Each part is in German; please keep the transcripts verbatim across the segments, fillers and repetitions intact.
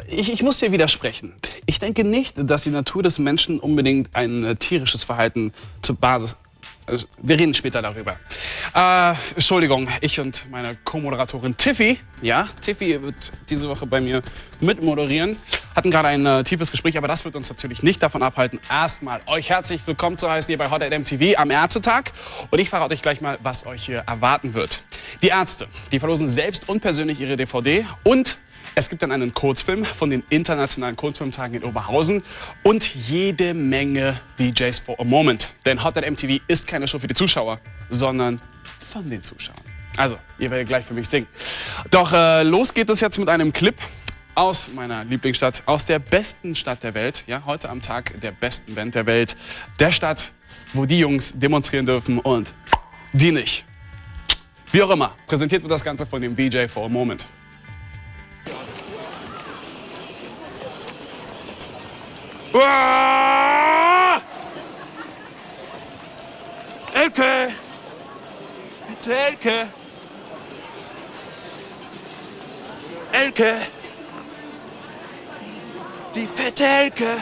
ich, ich muss dir widersprechen. Ich denke nicht, dass die Natur des Menschen unbedingt ein äh, tierisches Verhalten zur Basis... Äh, wir reden später darüber. Äh, Entschuldigung, ich und meine Co-Moderatorin Tiffy, ja, Tiffy wird diese Woche bei mir mitmoderieren, hatten gerade ein äh, tiefes Gespräch, aber das wird uns natürlich nicht davon abhalten, erstmal euch herzlich willkommen zu heißen hier bei Hot at M T V am Ärztetag. Und ich verrate euch gleich mal, was euch hier erwarten wird. Die Ärzte, die verlosen selbst und persönlich ihre D V D und es gibt dann einen Kurzfilm von den internationalen Kurzfilmtagen in Oberhausen und jede Menge V Js for a Moment. Denn Hot at M T V ist keine Show für die Zuschauer, sondern von den Zuschauern. Also, ihr werdet gleich für mich singen. Doch äh, los geht es jetzt mit einem Clip aus meiner Lieblingsstadt, aus der besten Stadt der Welt. Ja, heute am Tag der besten Band der Welt. Der Stadt, wo die Jungs demonstrieren dürfen und die nicht. Wie auch immer, präsentiert wird das Ganze von dem V J for a Moment. Uah! Elke! Bitte, Elke! Elke! Die fette Elke!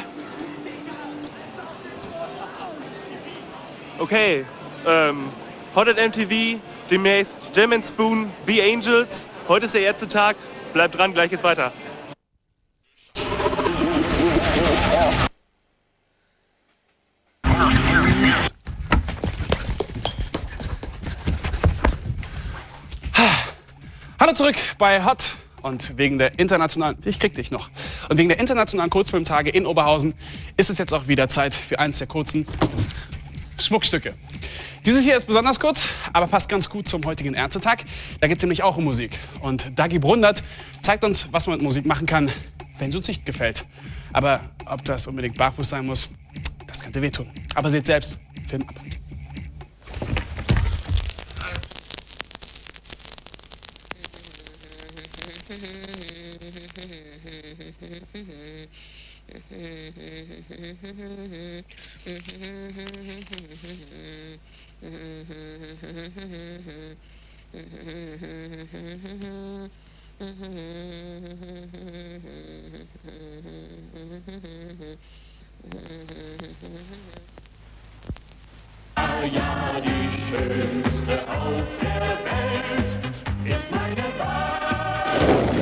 Okay, ähm, Hot at M T V, demnächst Jam and Spoon, Be Angels. Heute ist der erste Tag. Bleibt dran, gleich geht's weiter. Hallo zurück bei Hot und wegen der internationalen, ich krieg dich noch, und wegen der internationalen Kurzfilmtage in Oberhausen ist es jetzt auch wieder Zeit für eins der kurzen Schmuckstücke. Dieses hier ist besonders kurz, aber passt ganz gut zum heutigen Ärztetag. Da geht es nämlich auch um Musik. Und Dagi Brundert zeigt uns, was man mit Musik machen kann, wenn sie uns nicht gefällt. Aber ob das unbedingt barfuß sein muss, das könnte wehtun. Aber seht selbst, Film ab. Ja, die schönste auf der Welt ist meine Bar.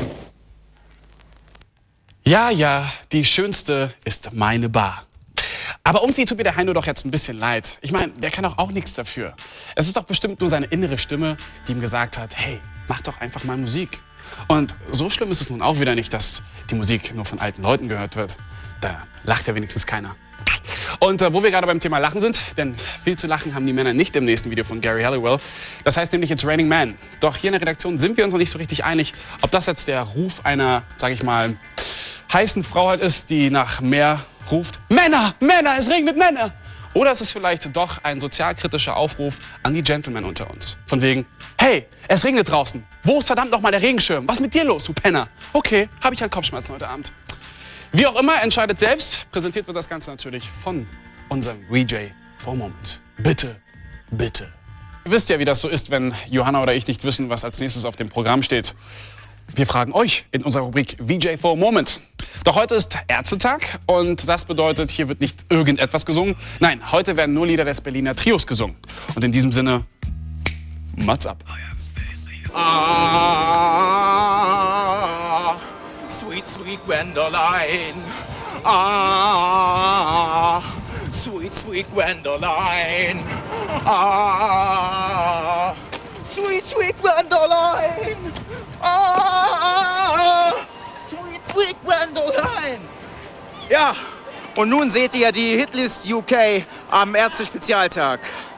Ja, ja, die schönste ist meine Bar. Aber irgendwie tut mir der Heino doch jetzt ein bisschen leid. Ich meine, der kann doch auch nichts dafür. Es ist doch bestimmt nur seine innere Stimme, die ihm gesagt hat, hey, mach doch einfach mal Musik. Und so schlimm ist es nun auch wieder nicht, dass die Musik nur von alten Leuten gehört wird. Da lacht ja wenigstens keiner. Und äh, wo wir gerade beim Thema Lachen sind, denn viel zu lachen haben die Männer nicht im nächsten Video von Gary Halliwell. Das heißt nämlich It's Raining Men. Doch hier in der Redaktion sind wir uns noch nicht so richtig einig, ob das jetzt der Ruf einer, sag ich mal, heißen Frau halt ist, die nach mehr ruft. Männer, Männer, es regnet Männer! Oder ist es vielleicht doch ein sozialkritischer Aufruf an die Gentlemen unter uns? Von wegen, hey, es regnet draußen. Wo ist verdammt noch mal der Regenschirm? Was ist mit dir los, du Penner? Okay, habe ich halt Kopfschmerzen heute Abend. Wie auch immer, entscheidet selbst. Präsentiert wird das Ganze natürlich von unserem V J for a Moment. Bitte, bitte. Ihr wisst ja, wie das so ist, wenn Johanna oder ich nicht wissen, was als nächstes auf dem Programm steht. Wir fragen euch in unserer Rubrik V J for a Moment. Doch heute ist Ärztetag und das bedeutet, hier wird nicht irgendetwas gesungen. Nein, heute werden nur Lieder des Berliner Trios gesungen. Und in diesem Sinne, Mats ab. Ah, sweet, sweet Gwendoline. Ah, sweet, sweet Gwendoline. Ah, sweet, sweet Gwendoline. Ah, sweet, sweet Gwendoline. Ja, und nun seht ihr die Hitlist U K am Ärzte-Spezialtag.